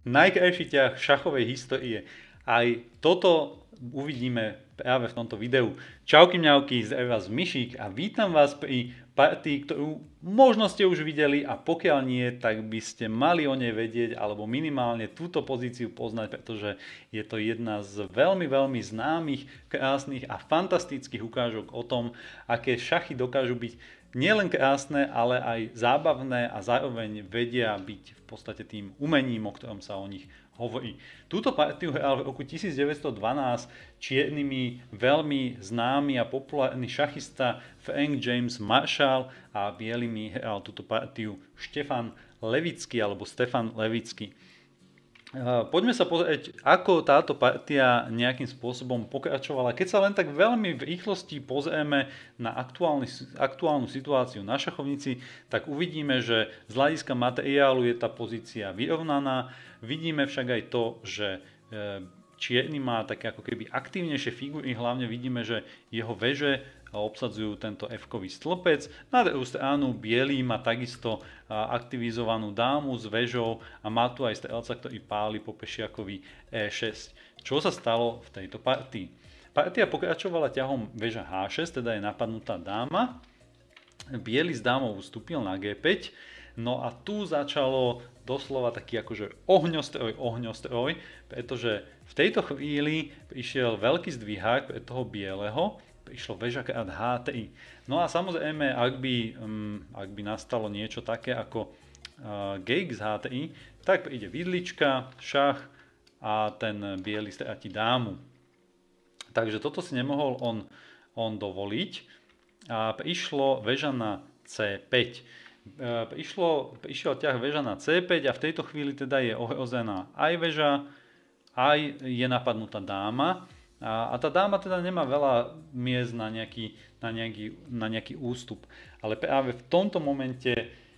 najkrajší ťah šachovej histórie. Aj toto uvidíme práve v tomto videu. Čauky mňauky, zdraví vás Myšík a vítam vás pri partii, ktorú možno ste už videli a pokiaľ nie, tak by ste mali o nej vedieť alebo minimálne túto pozíciu poznať, pretože je to jedna z veľmi známych, krásnych a fantastických ukážok o tom, aké šachy dokážu byť nielen krásne, ale aj zábavné a zároveň vedia byť v podstate tým umením, o ktorom sa o nich hovorí. Túto partiu hral v roku 1912 čiernymi veľmi známy a populárny šachista Frank James Marshall a bielými hral túto partiu Štefan Levický alebo Stefan Levický. Poďme sa pozrieť, ako táto partia nejakým spôsobom pokračovala. Keď sa len tak veľmi v rýchlosti pozrieme na aktuálnu situáciu na šachovnici, tak uvidíme, že z hľadiska materiálu je tá pozícia vyrovnaná. Vidíme však aj to, že čierny má také ako keby aktívnejšie figúry, hlavne vidíme, že jeho veže obsadzujú tento F-kový stĺpec. Na druhú stranu bielý má takisto aktivizovanú dámu s vežou a má tu aj strelca, ktorý páli po pešiakovi E6. Čo sa stalo v tejto partii? Partia pokračovala ťahom veža H6, teda je napadnutá dáma. Biely s dámou vstúpil na G5. No a tu začalo doslova taký akože ohňostroj, pretože v tejto chvíli prišiel veľký zdvihák pre toho bieleho, prišlo veža krát H3. No a samozrejme, ak by nastalo niečo také ako GX H3, tak príde vidlička, šach a ten biely stratí dámu. Takže toto si nemohol on dovoliť a prišlo veža na C5. Prišiel ťah veža na C5 a v tejto chvíli teda je ohrozená aj veža, aj je napadnutá dáma. A tá dáma teda nemá veľa miest na nejaký ústup. Ale práve v tomto momente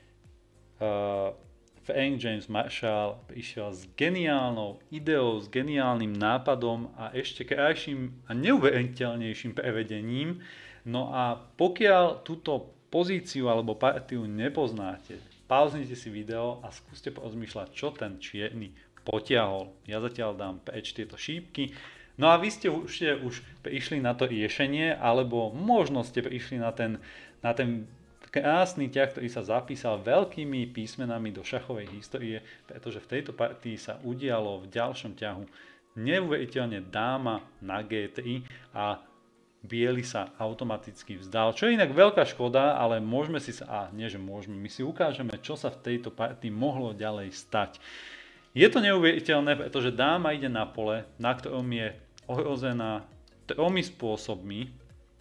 Frank James Marshall prišiel s geniálnou ideou, s geniálnym nápadom a ešte krajším a neuveriteľnejším prevedením. No a pokiaľ túto pozíciu alebo partiu nepoznáte, pauznite si video a skúste porozmýšľať, čo ten čierny potiahol. Ja zatiaľ dám preč tieto šípky. No a vy ste už prišli na to riešenie, alebo možno ste prišli na ten krásny ťah, ktorý sa zapísal veľkými písmenami do šachovej histórie, pretože v tejto partii sa udialo v ďalšom ťahu neuveriteľne dáma na G3 a biely sa automaticky vzdal. Čo je inak veľká škoda, ale my si ukážeme, čo sa v tejto partii mohlo ďalej stať. Je to neuveriteľné, pretože dáma ide na pole, na ktorom je ohrozená 3 spôsobmi,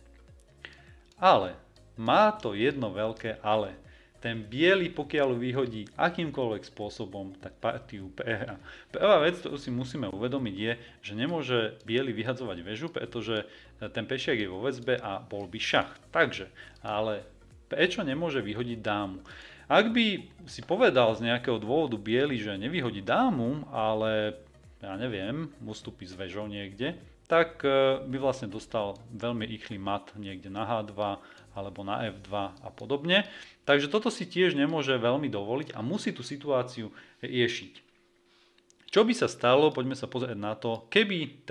ale má to jedno veľké ale. Ten biely, pokiaľ vyhodí akýmkoľvek spôsobom, tak partiu prehrá. Prvá vec, ktorú si musíme uvedomiť je, že nemôže biely vyhadzovať väžu, pretože ten pešiak je vo väzbe a bol by šach. Takže, ale prečo nemôže vyhodiť dámu? Ak by si povedal z nejakého dôvodu biely, že nevyhodí dámu, ale ja neviem, ustúpi s väžou niekde, tak by vlastne dostal veľmi rýchly mat niekde na H2 alebo na F2 a podobne. Takže toto si tiež nemôže veľmi dovoliť a musí tú situáciu riešiť. Čo by sa stalo, poďme sa pozrieť na to, keby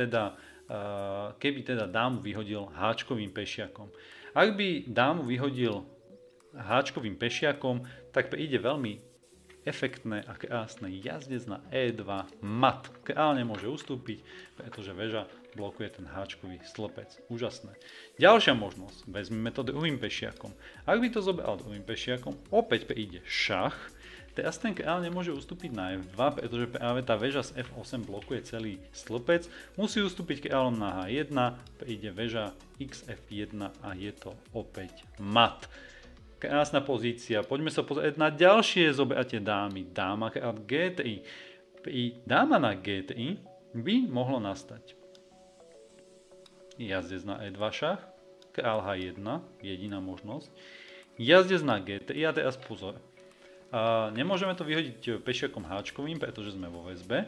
teda dámu vyhodil háčkovým pešiakom. Ak by dámu vyhodil háčkovým pešiakom, tak príde veľmi efektné a krásne jazdec na E2 mat. Král nemôže ustúpiť, pretože väža blokuje ten háčkový stĺpec. Úžasné. Ďalšia možnosť, vezmeme to druhým pešiakom. Ak by to zobral druhým pešiakom, opäť príde šach. Teraz ten král nemôže ustúpiť na F2, pretože práve tá väža z F8 blokuje celý stĺpec. Musí ustúpiť kráľom na H1, príde väža XF1 a je to opäť mat. Krásna pozícia. Poďme sa pozrieť na ďalšie zobratie dámy. Dáma krát G3. Pri dáma na G3 by mohlo nastať jazdec na E2 šach, král H1, jediná možnosť. Jazdec na G3 a teraz pozor. Nemôžeme to vyhodiť pešiakom háčkovým, pretože sme vo väzbe.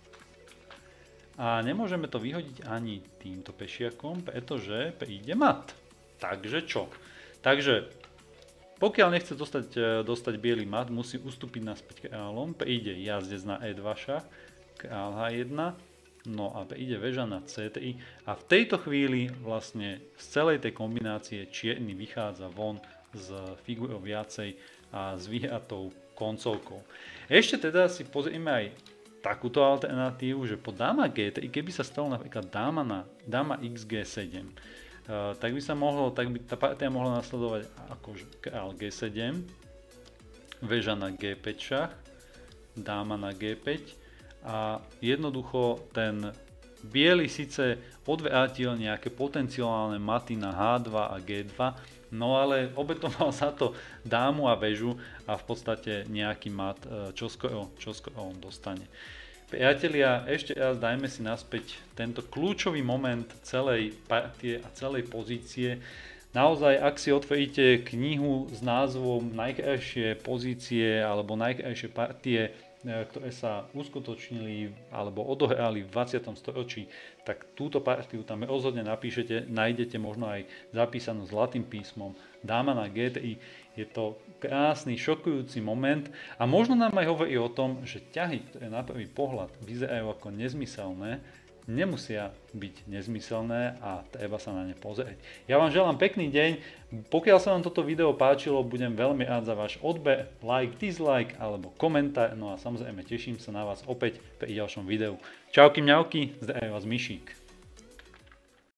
A nemôžeme to vyhodiť ani týmto pešiakom, pretože príde mat. Takže čo? Takže pokiaľ nechce dostať biely mat, musí ustúpiť naspäť kráľom, príde jazdec na E2 šach, král H1, no a ide väža na C3 a v tejto chvíli vlastne z celej tej kombinácie čierny vychádza von z figurou viacej a s vyhratou koncovkou. Ešte teda si pozrieme aj takúto alternatívu, že po dáma G3, keby sa stalo napríklad dáma XG7, tak by tá partia mohla nasledovať akože král G7, väža na G5 šach, dáma na G5 a jednoducho ten biely síce odvrátil nejaké potenciálne maty na H2 a G2, no ale obetoval za to dámu a väžu a v podstate nejaký mat čoskoro on dostane. Priatelia, ešte raz dajme si naspäť tento kľúčový moment celej partie a celej pozície. Naozaj, ak si otvoríte knihu s názvom Najkrajšie pozície alebo najkrajšie partie, ktoré sa uskutočnili alebo odohrali v 20. storočí, tak túto partiu tam rozhodne napíšete, nájdete možno aj zapísanú zlatým písmom dáma na G3. Je to krásny, šokujúci moment a možno nám aj hovorí o tom, že ťahy, ktoré na prvý pohľad vyzerajú ako nezmyselné, nemusia byť nezmyselné a treba sa na ne pozrieť. Ja vám želám pekný deň. Pokiaľ sa vám toto video páčilo, budem veľmi rád za váš odber, like, dislike alebo komentár. No a samozrejme teším sa na vás opäť pri ďalšom videu. Čauky mňauky, zdraví vás Mišík.